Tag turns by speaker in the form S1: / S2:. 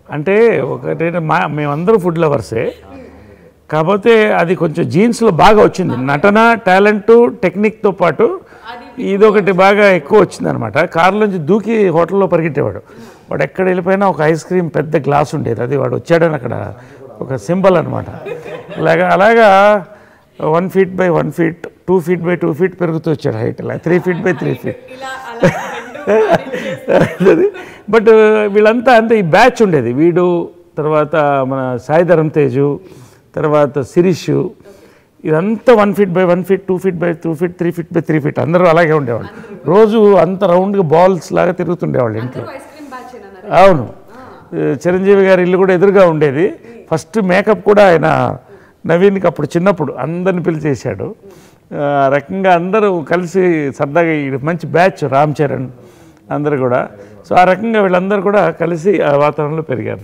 S1: అంటే ఒకటి మేమందరూ ఫుడ్ లవర్సే, కాకపోతే అది కొంచెం జీన్స్లో బాగా వచ్చింది. నటన, టాలెంటు, టెక్నిక్తో పాటు ఇదొకటి బాగా ఎక్కువ వచ్చింది అనమాట. కారులోంచి దూకి హోటల్లో పరిగెట్టేవాడు. వాడు ఎక్కడ వెళ్ళిపోయినా ఒక ఐస్ క్రీమ్ పెద్ద గ్లాస్ ఉండేది, అది వాడు వచ్చాడని అక్కడ ఒక సింబల్ అనమాట. అలాగా 1 feet by 1 feet, 2 feet by 2 feet పెరుగుతూ వచ్చాడు హైట్, ఇలా 3 feet by 3 feet. బట్ వీళ్ళంతా అంతే ఈ బ్యాచ్ ఉండేది. వీడు, తర్వాత మన సాయిధరం తేజు, తర్వాత శిరీష్, ఇదంతా 1 feet by 1 feet, 2 feet by 2 feet, 3 feet by 3 feet అందరూ అలాగే ఉండేవాళ్ళు. రోజు అంత రౌండ్గా బాల్స్ లాగా తిరుగుతుండేవాళ్ళు ఇంట్లో. అవును, చిరంజీవి గారి ఇల్లు కూడా ఎదురుగా ఉండేది. ఫస్ట్ మేకప్ కూడా ఆయన నవీన్కి అప్పుడు చిన్నప్పుడు అందరిని పిలిచేశాడు. ఆ రకంగా అందరూ కలిసి సరదాగా మంచి బ్యాచ్, రామ్ చరణ్ అందరూ కూడా. సో ఆ రకంగా వీళ్ళందరూ కూడా కలిసి ఆ వాతావరణంలో పెరిగారు.